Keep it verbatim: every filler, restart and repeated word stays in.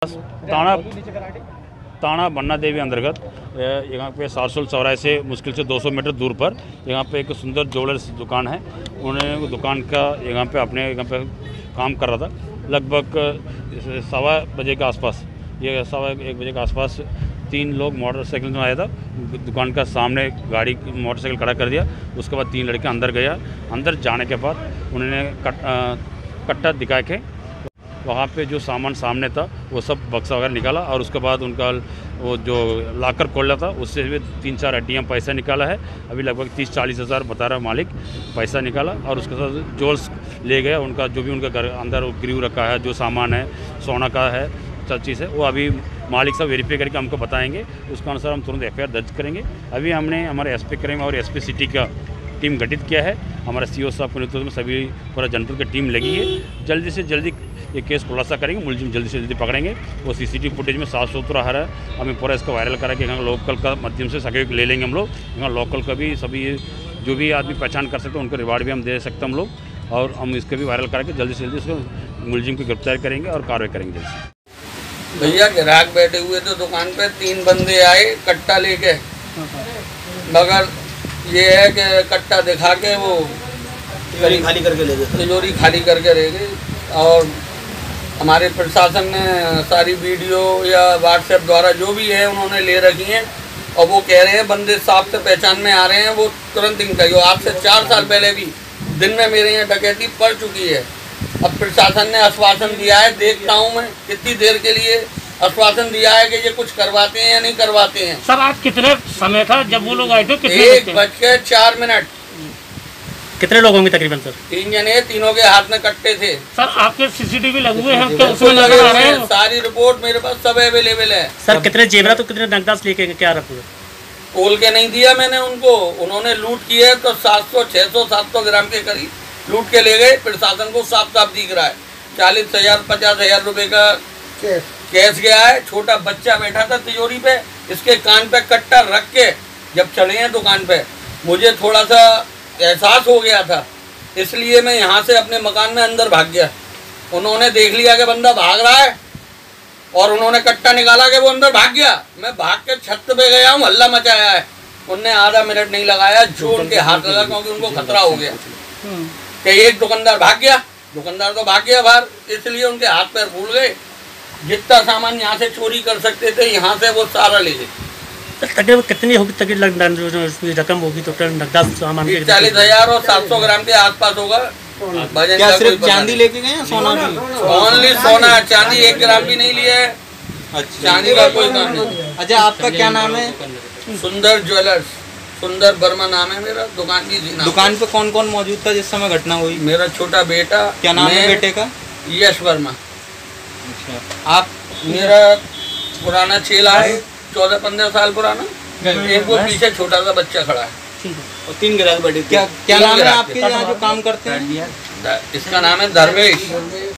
ताना ताना बन्ना देवी अंतर्गत यहाँ पे सारसोल चौराहे से मुश्किल से दो सौ मीटर दूर पर यहाँ पे एक सुंदर ज्वेलर्स दुकान है। उन्होंने दुकान का यहाँ पे अपने यहाँ पे काम कर रहा था। लगभग सवा बजे के आसपास, ये सवा एक बजे के आसपास तीन लोग मोटरसाइकिल में आया था। दुकान का सामने गाड़ी मोटरसाइकिल खड़ा कर दिया। उसके बाद तीन लड़के अंदर गया। अंदर जाने के बाद उन्होंने कट, आ, कट्टा दिखा के वहाँ पे जो सामान सामने था वो सब बक्सा वगैरह निकाला और उसके बाद उनका वो जो लाकर खोला था उससे भी तीन चार अड्डियाँ पैसा निकाला है। अभी लगभग तीस चालीस हज़ार बता रहा मालिक पैसा निकाला और उसके साथ ज्वेल्स ले गया। उनका जो भी उनका घर अंदर गिरवी रखा है, जो सामान है, सोना का है, सब चीज़ है, वो अभी मालिक साहब वेरीफाई करके हमको बताएंगे। उसके अनुसार हम तुरंत एफ आई आर दर्ज करेंगे। अभी हमने हमारे एस पी क्राइम और एस पी सिटी का टीम गठित किया है। हमारे सी ओ साहब के नेतृत्व में सभी पूरा जनपद की टीम लगी है। जल्दी से जल्दी ये केस खुलासा करेंगे, मुलजिम जल्दी से जल्दी पकड़ेंगे। वो सीसीटीवी फुटेज में साफ सुथरा आ रहा है। हमें पूरा इसका वायरल करा के यहाँ लोकल का माध्यम से सहयोग ले लेंगे हम लोग। यहाँ लोकल का भी सभी जो भी आदमी पहचान कर सकते हैं उनको रिवार्ड भी हम दे सकते हैं हम लोग। और हम इसके भी वायरल करा के जल्दी से जल्दी उसको मुलजिम की गिरफ्तार करेंगे और कार्रवाई करेंगे जल्दी से। भैया ग्राहक बैठे हुए थे दुकान पे, तीन बंदे आए कट्टा लेके, मगर ये है कि कट्टा दिखा के वो तिजोरी खाली करके ले गए तिजोरी खाली करके रह गई। और हमारे प्रशासन ने सारी वीडियो या व्हाट्सएप द्वारा जो भी है उन्होंने ले रखी हैं और वो कह रहे हैं बंदे साफ से पहचान में आ रहे हैं। वो तुरंत इंटरव्यू, आज से चार साल पहले भी दिन में मेरे यहाँ डकैती पड़ चुकी है। अब प्रशासन ने आश्वासन दिया है, देखता हूँ मैं कितनी देर के लिए आश्वासन दिया है कि ये कुछ करवाते हैं या नहीं करवाते हैं। सर आज कितने समय था जब वो लोग आए थे? एक बज के चार मिनट। कितने लोग होंगे तकरीबन सर? तीन जने, तीनों के हाथ में कट्टे थे। सर आपके सीसीटीवी लगे हुए हैं तो उसमें लगे हुए हैं, सारी रिपोर्ट मेरे पास सब अवेलेबल है। सर कितने जेवरात तो कितने नगदास लेके क्या रखोगे? तोल के नहीं दिया मैंने उनको। उन्होंने लूट किया है तो सात सौ छः सौ सात सौ ग्राम के करीब लूट के ले गए। प्रशासन को साफ साफ दिख रहा है चालीस हजार पचास हजार रुपये का कैश गया है। छोटा बच्चा बैठा था तिजोरी पे, इसके कान पे कट्टा रख के जब चढ़े हैं दुकान पे, मुझे थोड़ा सा एहसास हो गया था, इसलिए मैं यहाँ से अपने मकान में अंदर भाग गया। उन्होंने देख लिया कि बंदा भाग रहा है और उन्होंने कट्टा निकाला कि वो अंदर भाग गया। मैं भाग के छत पे गया हूँ, हल्ला मचाया है। उनने आधा मिनट नहीं लगाया, जो उनके हाथ लगा क्योंकि उनको खतरा हो गया कि एक दुकानदार भाग गया। दुकानदार तो भाग गया बाहर, इसलिए उनके हाथ पैर फूल गए। जितना सामान यहाँ से चोरी कर सकते थे यहाँ से वो सारा ले गए। तकरीबन कितनी होगी तकरीबन रकम होगी टोटल नगदाद सामान? चालीस हजार और सात सौ ग्राम के आसपास होगा। क्या सिर्फ चांदी लेके गए या सोना भी? ओनली सोना, चांदी एक ग्राम भी नहीं लिया है। अच्छा, चांदी का कोई काम नहीं। अच्छा आपका क्या नाम है? सुंदर ज्वेलर्स, सुंदर वर्मा नाम है मेरा। दुकान की दुकान पे कौन कौन मौजूद था जिस समय घटना हुई? मेरा छोटा बेटा। क्या नाम है बेटे का? यश वर्मा। अच्छा, आप? मेरा पुराना चेला है, चौदह पंद्रह साल पुराना। एक वो पीछे छोटा सा बच्चा खड़ा है और तीन ग्राहक बैठे। क्या क्या नाम है आपके यहाँ जो काम करते हैं? इसका नाम है धर्मेश।